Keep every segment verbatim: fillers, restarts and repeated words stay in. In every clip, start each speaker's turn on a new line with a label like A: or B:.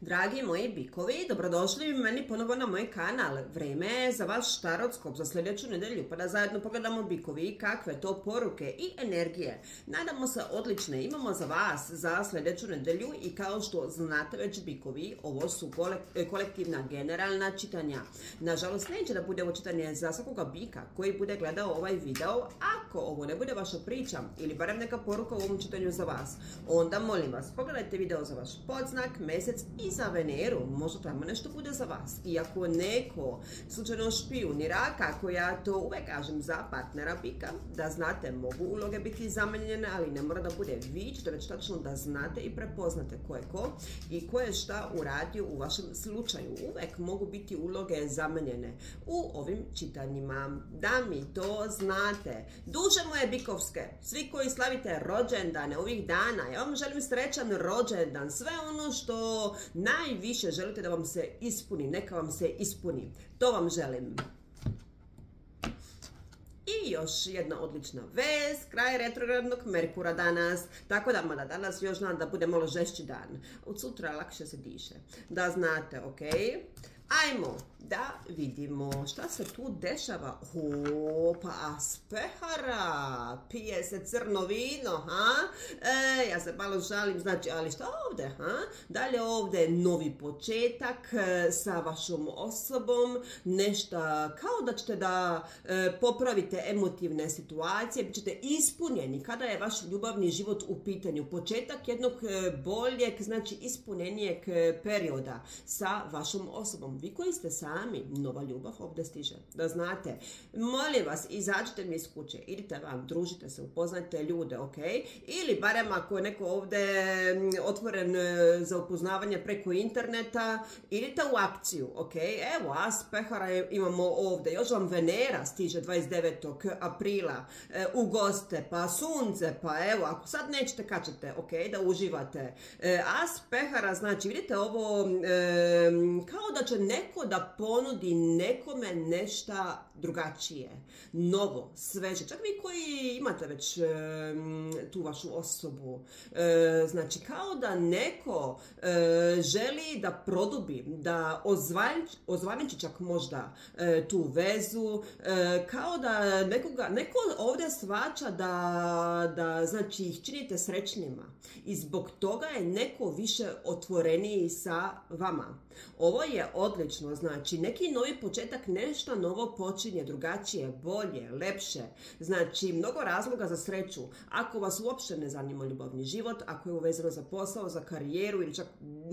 A: Dragi moji bikovi, dobrodošli meni ponovo na moj kanal. Vrijeme je za vaš tarotskop za sljedeću nedelju, pa da zajedno pogledamo bikovi kakve to poruke i energije. Nadamo se odlične imamo za vas za sljedeću nedelju i kao što znate već bikovi, ovo su kolektivna generalna čitanja. Nažalost, neće da bude ovo čitanje za svakoga bika koji bude gledao ovaj video. Ako ovo ne bude vaša priča ili barem neka poruka u ovom čitanju za vas, onda molim vas, pogledajte video za vaš podznak, mjesec i za Veneru, možda tamo nešto bude za vas. I ako neko slučajno špijunira, kako ja to uvek kažem za partnera bika, da znate, mogu uloge biti zamenjene, ali ne mora da bude vi, ćete već tačno da znate i prepoznate ko je ko i ko je šta uradio u vašem slučaju. Uvek mogu biti uloge zamenjene u ovim čitanjima. Da mi to znate. Duše moje bikovske, svi koji slavite rođendane ovih dana, ja vam želim srećan rođendan, sve ono što najviše želite da vam se ispuni, neka vam se ispuni. To vam želim. I još jedna odlična vest, kraj retrogradnog Merkura danas, tako da mada danas još znam da bude malo žešći dan. Od sutra lakše se diše. Da znate, ok? Ajmo da vidimo šta se tu dešava. Opa, Aspehara, pije se crno vino, ha? E, ja se malo žalim, znači, ali šta ovdje, ha? Dalje ovdje novi početak e, sa vašom osobom, nešto kao da ćete da e, popravite emotivne situacije, bit ćete ispunjeni kada je vaš ljubavni život u pitanju. Početak jednog e, boljeg, znači ispunjenijeg e, perioda sa vašom osobom. Vi koji ste sami, nova ljubav ovdje stiže. Da znate, molim vas, izađite mi iz kuće, idite vam, družite se, upoznajte ljude, ok? Ili barem ako je neko ovdje otvoren za upoznavanje preko interneta, idite u akciju, ok? Evo, Aspehara imamo ovdje, još vam Venera stiže dvadeset devetog aprila u goste, pa sunce, pa evo, ako sad nećete, kačete, ok, da uživate. Aspehara, znači, vidite ovo kao da će neko da ponudi nekome nešto drugačije, novo, sveže. Čak vi koji imate već e, tu vašu osobu, e, znači kao da neko e, želi da produbi, da ozvanči, ozvaniči čak možda e, tu vezu, e, kao da nekoga, neko ovdje shvaća da, da znači ih činite srećnima i zbog toga je neko više otvoreniji sa vama. Ovo je odlično, znači neki novi početak, nešto novo počinje, drugačije, bolje, lepše. Znači mnogo razloga za sreću. Ako vas uopšte ne zanima ljubavni život, ako je uvezano za posao, za karijeru ili čak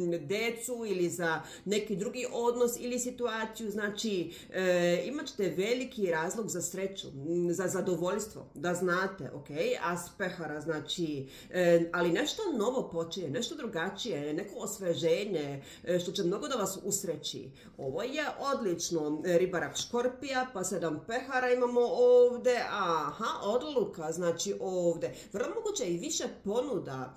A: decu ili za neki drugi odnos ili situaciju, znači e, imat ćete veliki razlog za sreću, za zadovoljstvo, da znate, ok? Aspehara, znači, e, ali nešto novo počinje, nešto drugačije, neko osveženje, e, što će mnogo da vas usreći. Ovo je odlično. Ribarak Škorpija, pa sedam pehara imamo ovdje. Aha, odluka, znači ovdje. Vrlo moguće i više ponuda,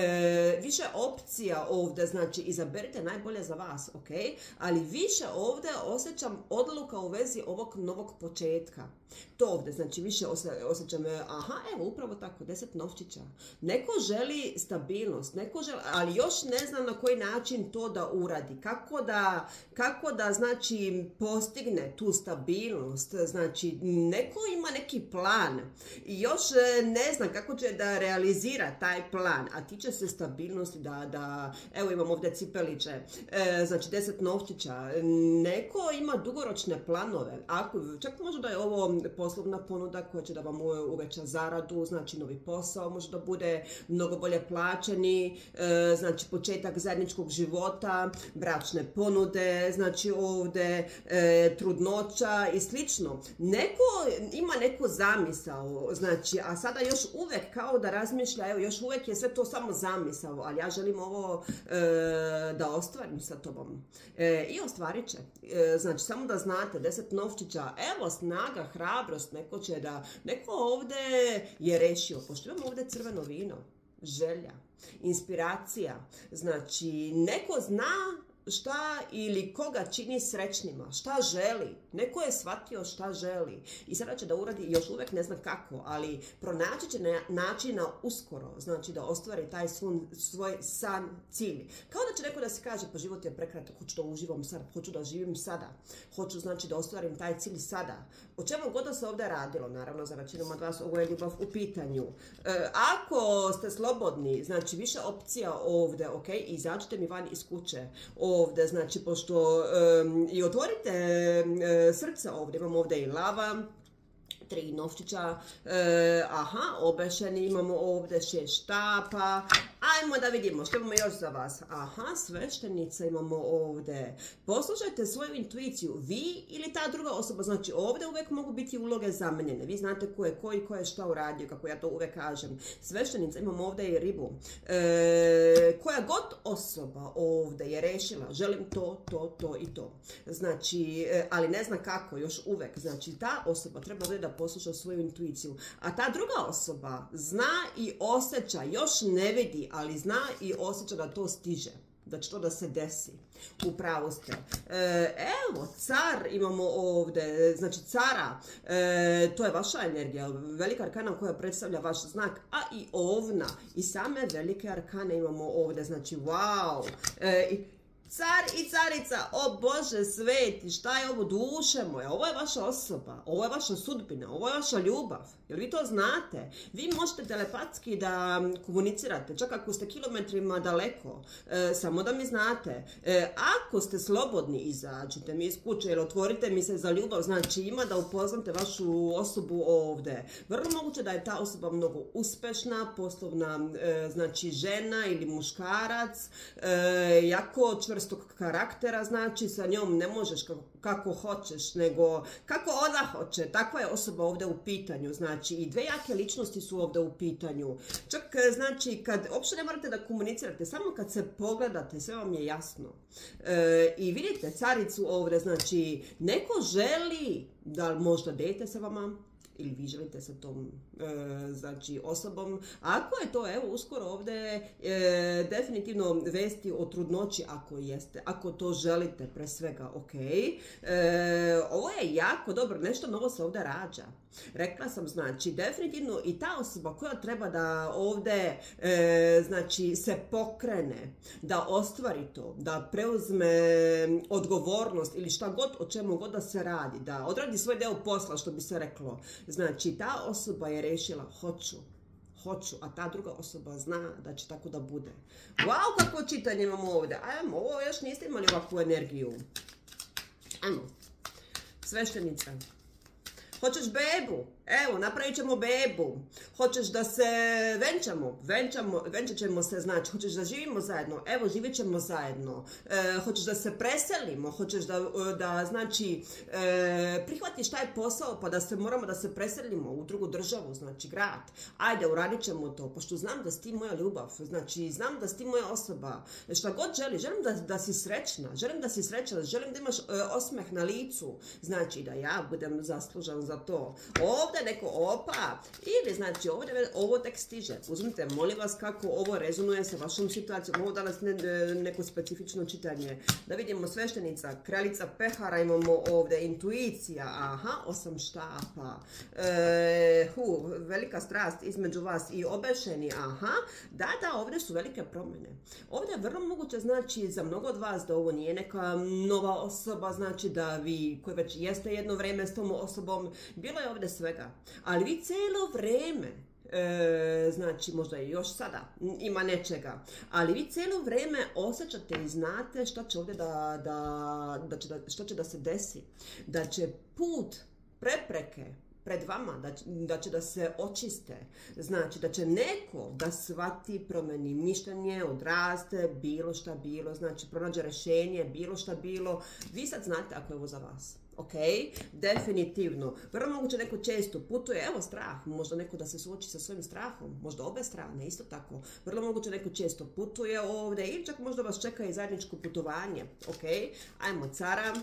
A: e, više opcija ovdje, znači izaberite najbolje za vas, ok? Ali više ovdje osjećam odluka u vezi ovog novog početka. To ovdje, znači više osjećam, aha, evo, upravo tako, deset novčića. Neko želi stabilnost, neko želi, ali još ne znam na koji način to da uradi. Kako da, kako da znači, postigne tu stabilnost, znači, neko ima neki plan i još ne znam kako će da realizira taj plan, a tiče se stabilnosti, da, da evo imam ovdje cipeliće, e, znači deset novčića, neko ima dugoročne planove, ako, čak možda da je ovo poslovna ponuda koja će da vam uveća zaradu, znači novi posao, može da bude mnogo bolje plaćeni, e, znači početak zajedničkog života, bračne ponude, znači ovdje e, trudnoća i slično. Neko ima neku zamisao, znači, a sada još uvek kao da razmišlja, evo, još uvek je sve to samo zamisao, ali ja želim ovo e, da ostvarim sa tobom. E, I ostvarit će. E, znači, samo da znate, deset novčića, evo, snaga, hrabrost, neko će da, neko ovdje je rešio, pošto imamo ovdje crveno vino, želja, inspiracija, znači, neko zna šta ili koga čini srećnima, šta želi. Neko je shvatio šta želi i sada će da uradi, još uvek ne zna kako, ali pronaći će načina uskoro, znači da ostvari taj svoj san, cilj. Kao da znači neko da si kaže, pa život je prekratak, hoću da uživam sada, hoću da živim sada, hoću znači da ostvarim taj cilj sada. O čemu god da se ovdje radilo, naravno za većinom od vas ovo je ljubav u pitanju. E, ako ste slobodni, znači više opcija ovdje, ok, izađite mi van iz kuće ovdje, znači pošto um, i otvorite e, srce ovdje, imam ovdje i lava, tri novčića, e, aha, obešeni, imamo ovdje šest štapa, ajmo da vidimo što imamo još za vas, aha, sveštenica imamo ovdje, poslušajte svoju intuiciju, vi ili ta druga osoba, znači ovdje uvijek mogu biti uloge zamijenjene, vi znate ko je ko i ko je šta uradio, kako ja to uvijek kažem, sveštenica, imamo ovdje i ribu, e, koja god osoba ovdje je rešila, želim to, to, to i to, znači, e, ali ne zna kako, još uvijek, znači ta osoba treba ovdje da posluša svoju intuiciju. A ta druga osoba zna i osjeća, još ne vidi, ali zna i osjeća da to stiže, da će to da se desi. Upravo ste. E, evo, car imamo ovdje, znači cara, e, to je vaša energija, velika arkana koja predstavlja vaš znak, a i ovna, i same velike arkane imamo ovdje, znači wow, e, i car i carica, o Bože sveti, šta je ovo, duše moje, ovo je vaša osoba, ovo je vaša sudbina, ovo je vaša ljubav, jer vi to znate, vi možete telepatski da komunicirate, čak ako ste kilometrima daleko, e, samo da mi znate, e, ako ste slobodni, izađite mi iz kuće ili otvorite mi se za ljubav, znači ima da upoznate vašu osobu ovdje, vrlo moguće da je ta osoba mnogo uspešna, poslovna, e, znači žena ili muškarac, e, jako čvrstog karaktera, znači sa njom ne možeš kako, kako hoćeš, nego kako ona hoće, takva je osoba ovdje u pitanju, znači i dve jake ličnosti su ovdje u pitanju, čak znači kad uopšte ne morate da komunicirate, samo kad se pogledate, sve vam je jasno, e, i vidite caricu ovdje, znači neko želi da možda dete sa vama, ili vi želite sa tom e, znači osobom. Ako je to, evo, uskoro ovdje e, definitivno vesti o trudnoći ako jeste, ako to želite pre svega, ok. E, ovo je jako dobro, nešto novo se ovdje rađa. Rekla sam, znači, definitivno i ta osoba koja treba da ovdje e, znači, se pokrene, da ostvari to, da preuzme odgovornost ili šta god, o čemu god da se radi, da odradi svoj deo posla, što bi se reklo. Znači, ta osoba je rešila, hoću, hoću, a ta druga osoba zna da će tako da bude. Wow, kako čitanje imamo ovdje. Ajmo, ovo još niste imali ovakvu energiju. Ajmo. Sveštenica. Hoćeš bebu? Evo, napravit ćemo bebu. Hoćeš da se venčamo? Venčamo, venčat ćemo se, znači, hoćeš da živimo zajedno? Evo, živjet ćemo zajedno. E, hoćeš da se preselimo? Hoćeš da, da znači, e, prihvatiš taj posao pa da se moramo da se preselimo u drugu državu, znači grad. Ajde, uradit ćemo to, pošto znam da si ti moja ljubav, znači, znam da si ti moja osoba. Šta god želi, želim da, da si srećna, želim da si srećna, želim da imaš e, osmeh na licu, znači da ja budem zaslužan za to. Ovdje neko opa, ili znači ovdje, ovo tek stiže. Uzmite, molim vas kako ovo rezonuje sa vašom situacijom. Ovo danas ne, neko specifično čitanje. Da vidimo sveštenica, kraljica pehara, imamo ovdje intuicija, aha, osam štapa. E, hu, velika strast između vas i obešeni, aha. Da, da, ovdje su velike promjene. Ovdje je vrlo moguće, znači, za mnogo od vas da ovo nije neka nova osoba, znači da vi, koji već jeste jedno vreme s tom osobom, bilo je ovdje svega. Ali vi cijelo vrijeme, e, znači možda i još sada ima nečega, ali vi cijelo vrijeme osjećate i znate što će ovdje da, da, da, će da, što će da se desi. Da će put, prepreke pred vama, da, da će da se očiste. Znači da će neko da shvati, promeni mišljenje, odraste, bilo šta bilo, znači pronađe rješenje, bilo šta bilo. Vi sad znate ako je ovo za vas. Ok, definitivno. Vrlo moguće neko često putuje, evo strah, možda neko da se suoči sa svojim strahom, možda obe strane, isto tako. Vrlo moguće neko često putuje ovdje ili čak možda vas čeka i zajedničko putovanje. Ok, ajmo cara.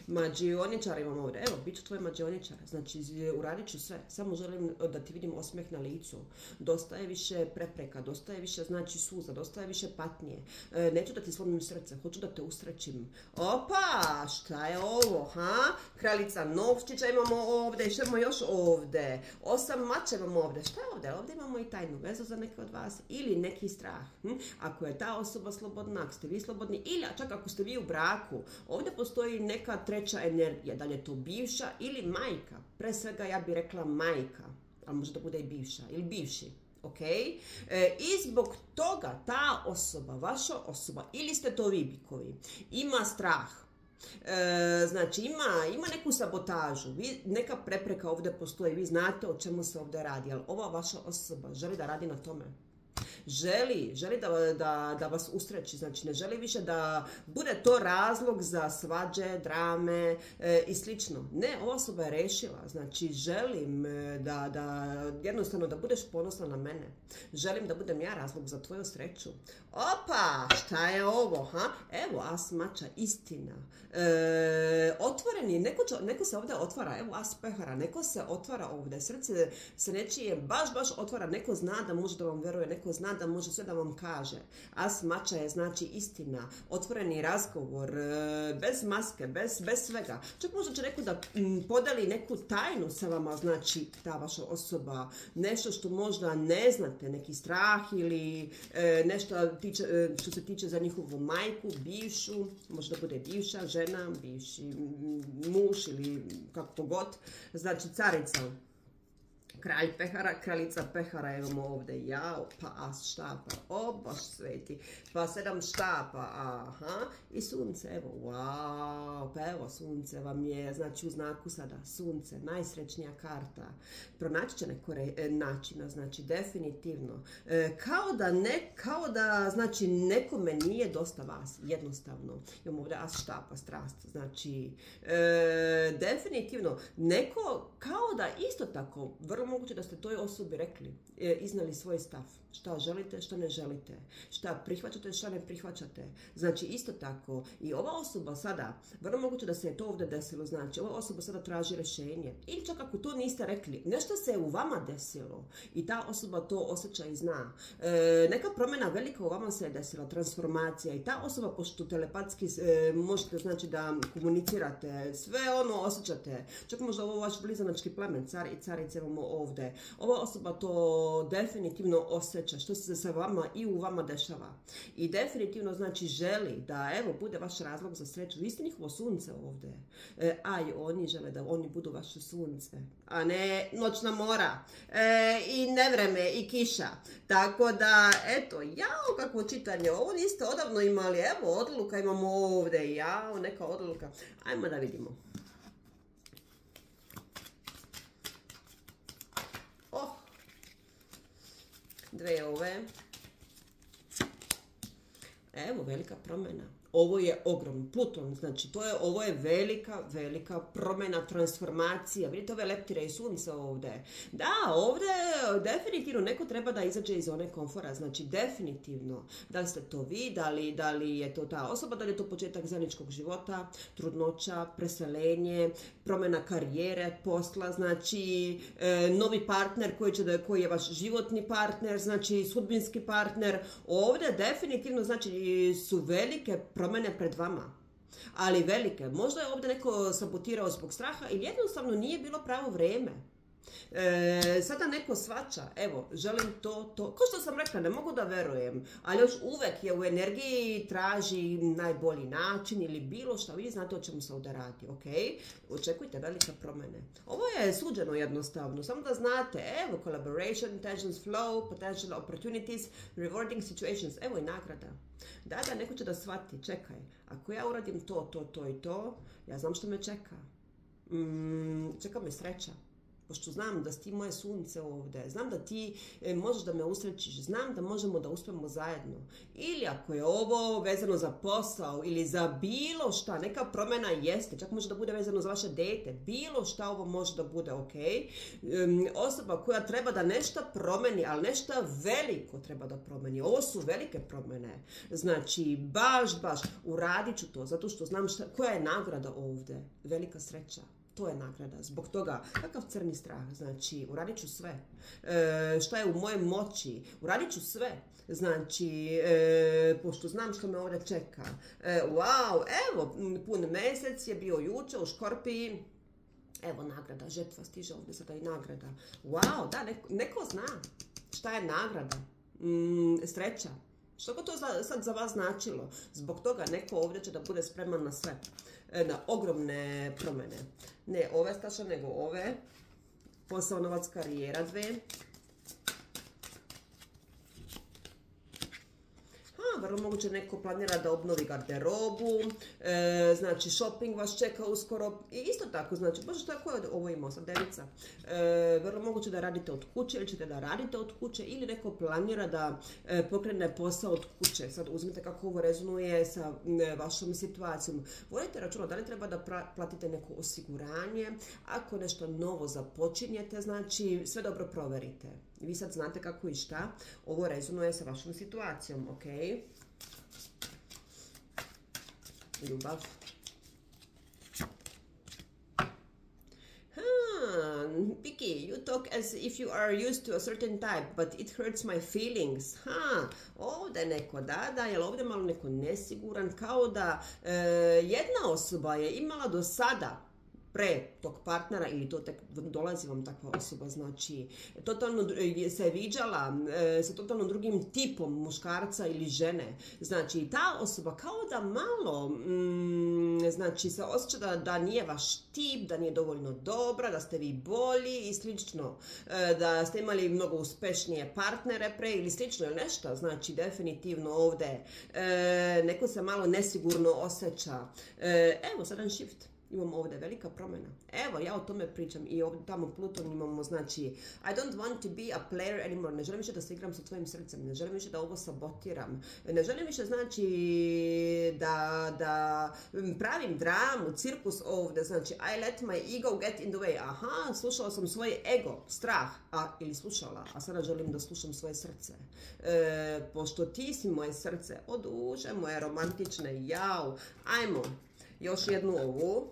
A: Mađioničar imam ovdje. Evo, bit ću tvoj mađioničar. Znači, uradit ću sve. Samo želim da ti vidim osmijeh na licu. Dosta je više prepreka, dosta je više, znači, suza, dosta je više patnje. E, neću da ti slomim srce, hoću da te usrećim. Opa, šta je ovo, ha? Kraljica novčića imamo ovdje, što imamo još ovdje? Osam mača imamo ovdje. Šta je ovdje? Ovdje imamo i tajnu vezu za neke od vas. Ili neki strah. Hm? Ako je ta osoba slobodna, ako ste vi slobodni, ili čak ako ste vi u braku, ovdje postoji neka treća energija, da li je to bivša ili majka. Pre svega ja bih rekla majka, ali može da bude i bivša ili bivši. Okay? E, I zbog toga ta osoba, vaša osoba, ili ste to vi bikovi, ima strah. E, znači ima, ima neku sabotažu, vi, neka prepreka ovdje postoji, vi znate o čemu se ovdje radi, ali ova vaša osoba želi da radi na tome. Želi, želi da, da, da vas usreći, znači ne želi više da bude to razlog za svađe, drame e, i slično. Ne, ova osoba je rešila, znači želim da, da jednostavno da budeš ponosna na mene. Želim da budem ja razlog za tvoju sreću. Opa, šta je ovo, ha? Evo, as mača, istina. E, otvoreni, neko, čo, neko se ovdje otvara, evo as pehara, neko se otvara ovdje, srce se nečije baš, baš otvara, neko zna da može da vam veruje, neko zna da može sve da vam kaže. As mača je znači istina, otvoreni razgovor, bez maske, bez, bez svega. Čak možda će neko da m, podeli neku tajnu sa vama, znači ta vaša osoba, nešto što možda ne znate, neki strah ili e, nešto tiče, e, što se tiče za njihovu majku, bivšu, možda bude bivša žena, bivši muž ili kako god, znači carica. Kralj pehara, kraljica pehara imamo ovdje, jao, pa as štapa, o baš sveti, pa sedam štapa, aha, i sunce, evo, wow, pa evo sunce vam je, znači u znaku sada, sunce, najsrećnija karta, pronaći će neko re, načina, znači definitivno, e, kao da ne, kao da, znači nekome nije dosta vas, jednostavno, imamo ovdje as štapa, strast, znači, e, definitivno, neko, kao da isto tako, vrlo moguće da ste toj osobi rekli, e, iznali svoj stav. Šta želite, šta ne želite. Šta prihvaćate, šta ne prihvaćate. Znači, isto tako, i ova osoba sada, vrlo moguće da se je to ovdje desilo, znači, ova osoba sada traži rješenje. Ili čak ako to niste rekli, nešto se u vama desilo i ta osoba to osjeća i zna. E, neka promjena velika u vama se je desila, transformacija i ta osoba, pošto telepatski e, možete, znači, da komunicirate, sve ono osjećate. Čak možda ovo vaš blizanački plamen, car i carice imamo ovdje. Ova osoba to definitivno osjeća, što se sa vama i u vama dešava. I definitivno znači želi da evo bude vaš razlog za sreću. Vi ste njihovo sunce ovdje. E, a i oni žele da oni budu vaše sunce. A ne noćna mora. E, I nevreme i kiša. Tako da, eto, jao kakvo čitanje. Ovo niste odavno imali. Evo, odluka imamo ovdje. Jao, neka odluka. Ajmo da vidimo. Dve ove. Evo, velika promjena. Ovo je ogromno. Pluton, znači, to je, ovo je velika, velika promjena, transformacija. Vidite ove leptire i sunce ovdje. Da, ovdje definitivno neko treba da izađe iz zone komfora. Znači, definitivno. Da li ste to vi, da li, da li je to ta osoba, da li je to početak zajedničkog života, trudnoća, preselenje, promjena karijere, posla, znači, e, novi partner koji, će da, koji je vaš životni partner, znači, sudbinski partner. Ovdje definitivno, znači, su velike promjene pred vama, ali velike. Možda je ovdje neko sabotirao zbog straha ili jednostavno nije bilo pravo vrijeme. E, sada neko svača, evo, želim to, to, kao što sam rekla, ne mogu da verujem, ali još uvek je u energiji, traži najbolji način ili bilo što, vi znate o čemu se ovdje radi, ok? Očekujte velike promjene. Ovo je suđeno jednostavno, samo da znate, evo, collaboration, intentions, flow, potential opportunities, rewarding situations, evo i nagrada. Da, da, neko će da shvati, čekaj, ako ja uradim to, to, to i to, ja znam što me čeka. Mm, čeka me sreća. pošto znam da si ti moje sunce ovdje, znam da ti e, možeš da me usrećiš, znam da možemo da uspemo zajedno. Ili ako je ovo vezano za posao ili za bilo šta, neka promjena jeste, čak može da bude vezano za vaše dete, bilo šta ovo može da bude, ok? Um, osoba koja treba da nešto promeni, ali nešto veliko treba da promeni. Ovo su velike promjene. Znači, baš, baš, uradit ću to, zato što znam šta, koja je nagrada ovdje. Velika sreća. To je nagrada. Zbog toga, kakav crni strah? Znači, uradit ću sve. E, šta je u moje moći? Uradit ću sve. Znači, e, pošto znam što me ovdje čeka. E, wow, evo, pun mjesec je bio juče u Škorpiji. Evo nagrada, žetva stiže ovdje sada i nagrada. Wow, da, neko, neko zna šta je nagrada. Mm, sreća. Što bi to za, sad za vas značilo? Zbog toga neko ovdje će da bude spreman na sve. Na ogromne promjene. Ne ove staša, nego ove. Posao, novac, karijera, dve. Ha, vrlo moguće neko planira da obnovi garderobu. E, znači, shopping vas čeka uskoro. I isto tako, znači, bože šta ko je ovo imao sad, devica? E, vrlo moguće da radite od kuće ili ćete da radite od kuće ili neko planira da e, pokrene posao od kuće. Sad uzmite kako ovo rezonuje sa e, vašom situacijom. Vodite računa da li treba da pra, platite neko osiguranje. Ako nešto novo započinjete, znači sve dobro proverite. Vi sad znate kako i šta. Ovo rezonuje sa vašom situacijom, ok? Ljubav. Vicky, you talk as if you are used to a certain type, but it hurts my feelings. Ha, ovdje neko da, da, je ovdje malo neko nesiguran, kao da e, jedna osoba je imala do sada pre tog partnera ili to tek dolazi vam takva osoba, znači totalno se viđala e, sa totalno drugim tipom muškarca ili žene. Znači ta osoba kao da malo mm, znači se osjeća da, da nije vaš tip, da nije dovoljno dobra, da ste vi bolji i slično, e, da ste imali mnogo uspešnije partnere pre ili slično ili nešto. Znači definitivno ovdje e, neko se malo nesigurno osjeća. E, evo sad jedan shift. Imamo ovdje velika promjena. Evo, ja o tome pričam i ovdje tamo Pluton imamo, znači I don't want to be a player anymore. Ne želim više da se igram sa tvojim srcem. Ne želim više da ovo sabotiram. Ne želim više, znači, da, da pravim dramu, cirkus ovdje. Znači, I let my ego get in the way. Aha, slušala sam svoj ego, strah. A, ili slušala, a sada želim da slušam svoje srce. E, pošto ti si moje srce, o duše moje romantične, jao. Ajmo, još jednu ovu.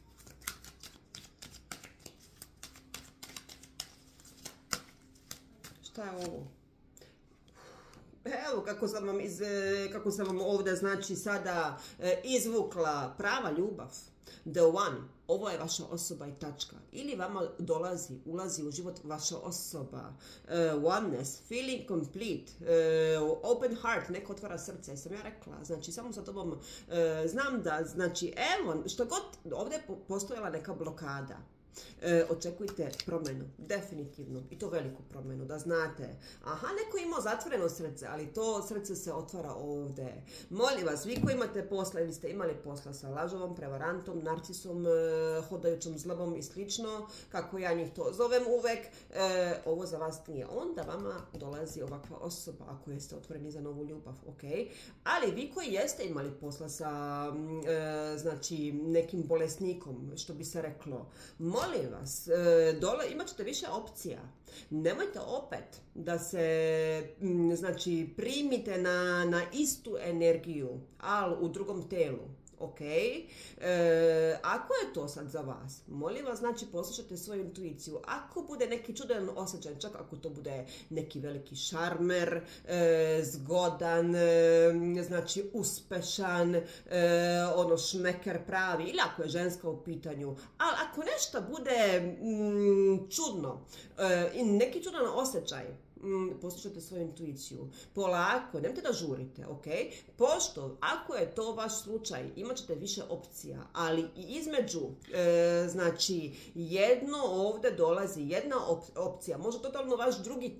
A: Šta je ovo? Evo kako sam vam, iz, kako sam vam ovdje, znači, sada izvukla prava ljubav. The one. Ovo je vaša osoba i tačka. Ili vama dolazi, ulazi u život vaša osoba. Uh, oneness, feeling complete, uh, open heart, neko otvara srce, sam ja rekla. Znači, samo sa tobom uh, znam da, znači, evo, što god, ovdje je postojala neka blokada. E, očekujte promjenu, definitivno, i to veliku promjenu, da znate, aha, neko imao zatvoreno srce, ali to srce se otvara ovdje. Molim vas, vi koji imate posla ili ste imali posla sa lažovom, prevarantom, narcisom, e, hodajućom zlobom i slično, kako ja njih to zovem uvek, e, ovo za vas nije. Onda vama dolazi ovakva osoba, ako jeste otvoreni za novu ljubav, ok? Ali vi koji jeste imali posla sa, e, znači, nekim bolesnikom, što bi se reklo, molim vas, dole imat ćete više opcija. Nemojte opet da se, znači, primite na, na istu energiju, ali u drugom telu. Ok, e, ako je to sad za vas, molim vas, znači, poslušajte svoju intuiciju. Ako bude neki čudan osjećaj, čak ako to bude neki veliki šarmer, e, zgodan, e, znači uspešan, e, ono šmeker pravi, ili ako je ženska u pitanju, ali ako nešto bude mm, čudno e, i neki čudan osjećaj, Mm, poslušajte svoju intuiciju. Polako, nemojte da žurite, ok? Pošto, ako je to vaš slučaj, imat ćete više opcija, ali i između, e, znači, jedno ovdje dolazi, jedna op opcija, možda totalno vaš drugi tip,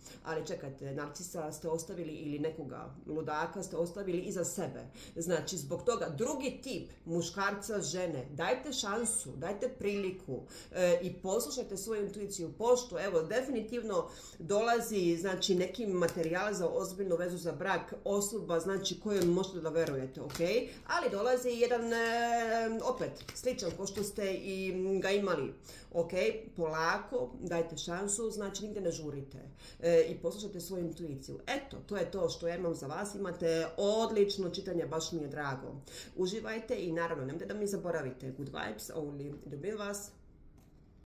A: Ali čekajte, narcisa ste ostavili ili nekoga ludaka ste ostavili iza sebe. Znači, zbog toga drugi tip muškarca, žene, dajte šansu, dajte priliku e, i poslušajte svoju intuiciju, pošto, evo, definitivno dolazi, znači, neki materijal za ozbiljnu vezu za brak, osoba, znači, kojoj možete da verujete, ok? Ali dolazi jedan, e, opet, sličan ko što ste i ga imali, ok? Polako, dajte šansu, znači, nigde ne žurite e, i poslušajte svoju intuiciju. Eto, to je to što ja imam za vas, imate odlično čitanje, baš mi je drago. Uživajte i naravno, nemojte da mi zaboravite, good vibes only, ljubim vas.